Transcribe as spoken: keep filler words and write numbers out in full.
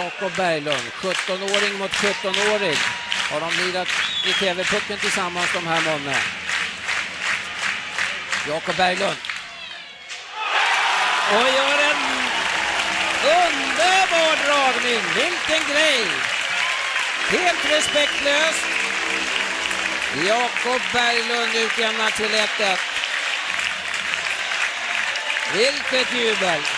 Jakob Berglund, sjuttonåring mot sjuttonåring. Har de lirat i T V-pucken tillsammans de här månaderna. Jakob Berglund. Och gör en underbar dragning. Vilken grej. Helt respektlöst. Jakob Berglund utjämnar till ett ett. Vilket jubel.